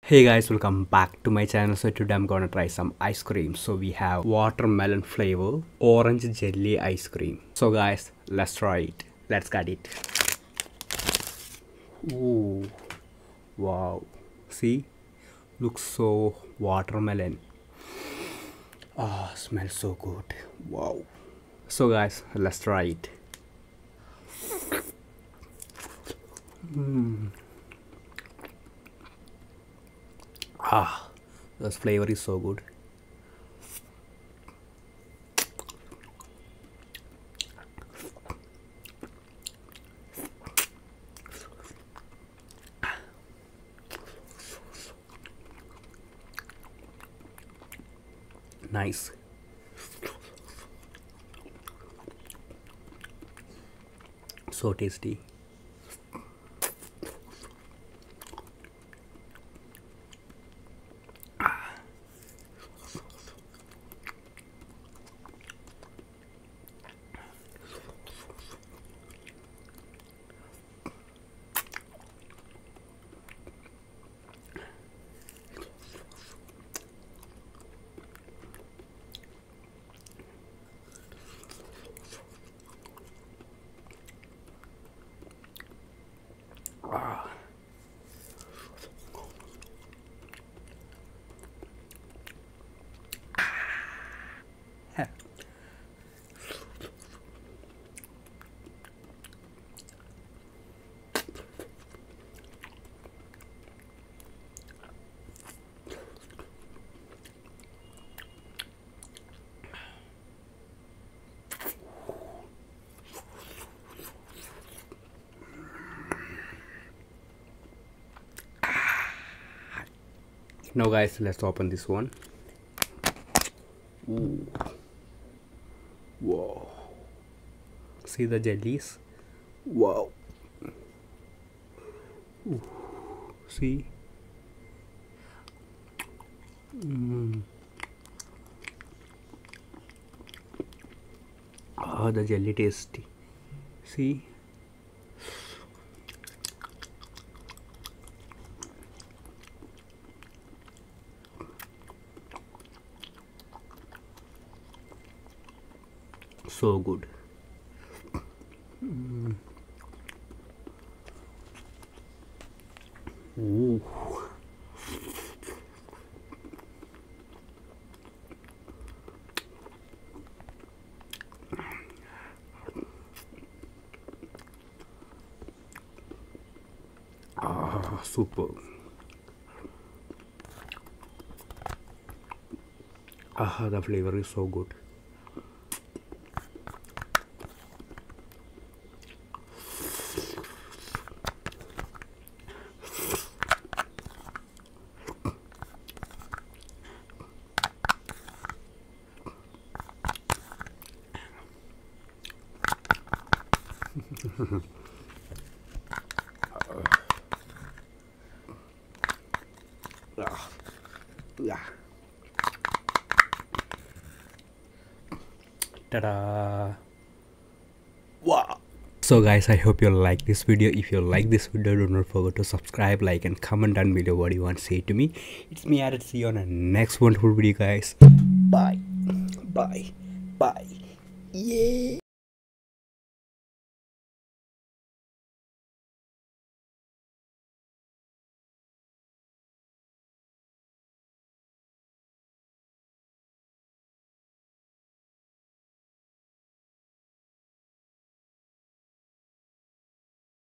Hey guys, welcome back to my channel. So today I'm gonna try some ice cream. So we have watermelon flavor orange jelly ice cream. So guys, let's try it. Let's get it. Ooh, wow, see, looks so watermelon. Ah, smells so good. Wow. So guys, let's try it. Ah, the flavor is so good. Nice. So tasty. Now guys, let's open this one. Ooh. Wow, see the jellies. Wow. Ooh. See. Ah, the jelly tasty. See. So good. Ooh. Ah, super. Ah, the flavor is so good. Yeah. Ta-da! Wow. So guys, I hope you like this video. If you like this video, do not forget to subscribe, like and comment down below what you want to say to me. It's me, Added. See you on the next wonderful video, guys. Bye. Bye. Bye. Yeah.